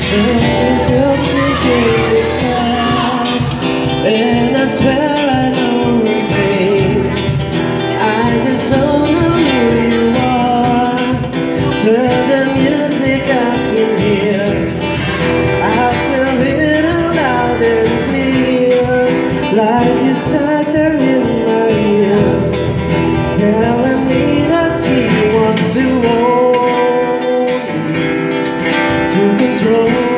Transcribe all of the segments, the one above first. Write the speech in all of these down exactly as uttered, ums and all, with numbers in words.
And I swear I know your face. I just don't know who you are. Turn the music up in here. I'll still hear it loud and clear, like you stuck there in my ear, telling me that she wants to hold, to control.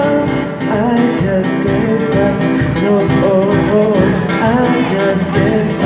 Oh, oh, oh, I just can't